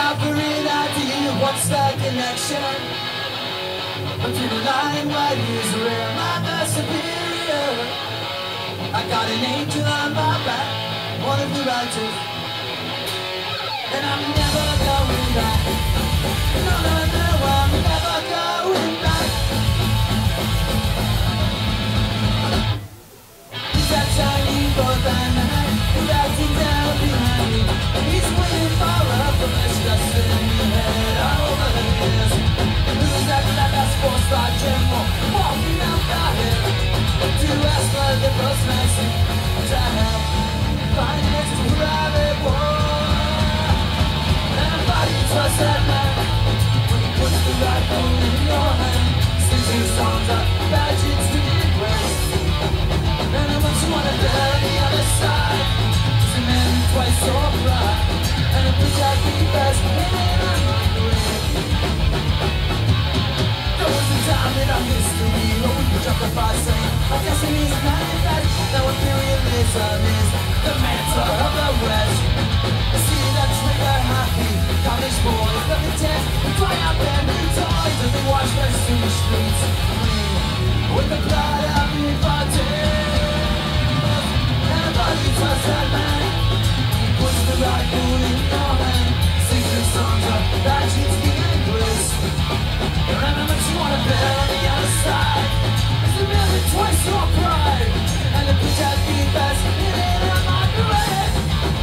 Suffering idea, what's the connection? Between the line and white is real, I'm the superior. I got an angel on my back, one of the righteous. And I'm never going back. No, no, no, I'm never going back. He's that shiny boy by night, who's acting down behind me. He's waiting for a permission to send me head over the hills. Who's that sports star general walking out the hill to ask for the postmaster to help finance the private war? And a body trusts that man when he puts the rifle in your hand, sings you songs of pageants to the grace. And how much you wanna bet on the other side? It's a man twice so bright, and a bitch I keep best in my grave. There was a time in our history when we could justify saying our destiny's not in fact. Now imperialism is the mantra of the West. See that trigger happy, college boys, the test, we fly out their new toys and they wash their sewage streets clean with the blood of the Everybody trusts that man. He puts the rifle in your hand, sings the songs of Bajinsky and Bliss. Remember you wanna bet on the other side. It's a million twice your pride, and the bitch has been best in it on my grave.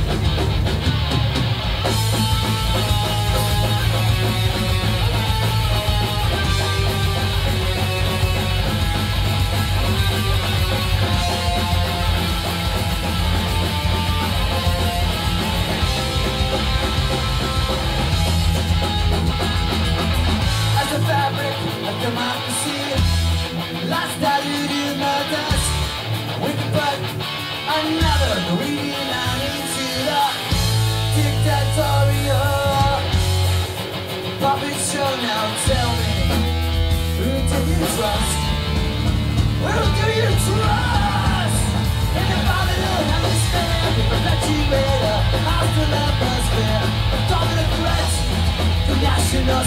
Fabric of democracy lies diluted in the dust. We can put another reading line into the dictatorial puppet show. Now tell me, who do you trust? Who do you trust? And if I don't understand, we perpetuate a hostile atmosphere, dominant threats to national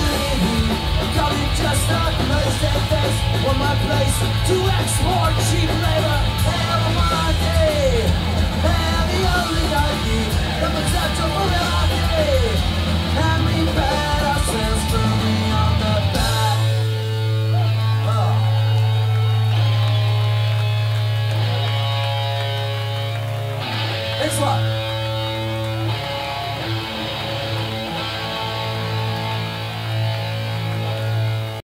security. Call it just a murder face, or my place to export cheap